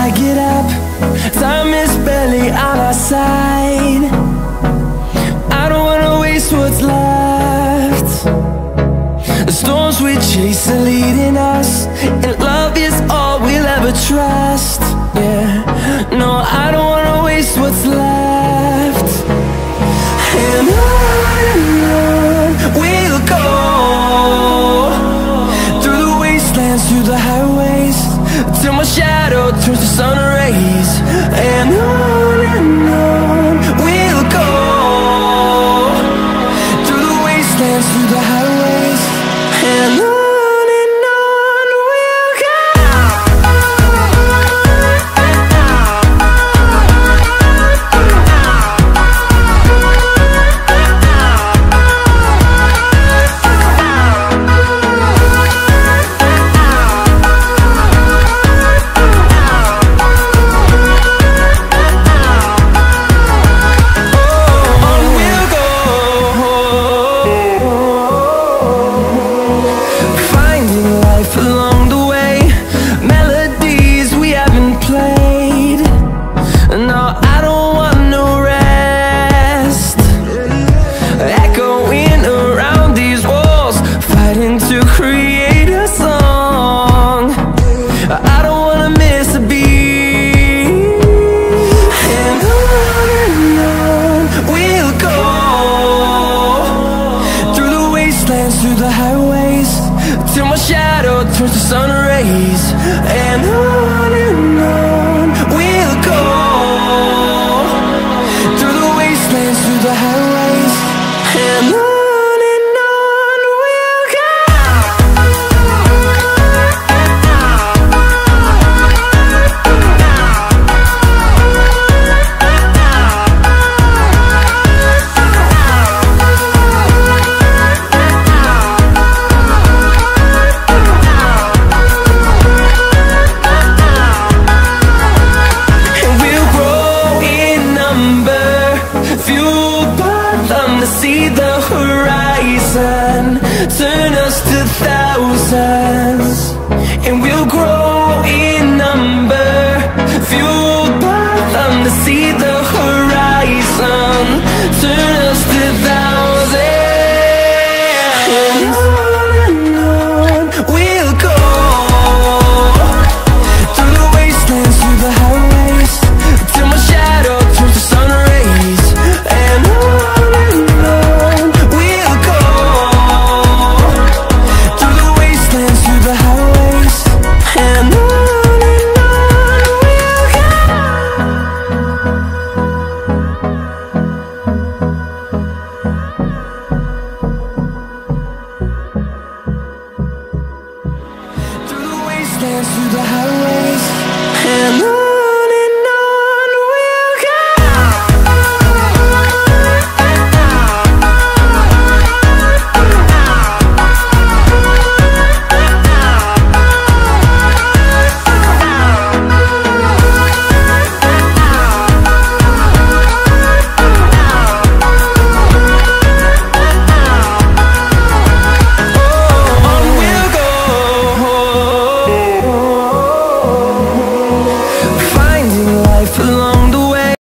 get up, time is barely on our side. I don't wanna waste what's left. The storms we chase are leading us, and love is all we'll ever trust. Yeah, no, I don't wanna waste what's left. And on we'll go, through the wastelands, through the highways, till my shadow turns to sun rays. And on we'll go, through the wastelands, through the highways, and on we'll go. Through the highways, till my shadow turns to sun rays. And on we'll go, through the wastelands, through the highways, and on we'll go. See the horizon, turn us to thousands, and we'll grow in number, fueled by them to see the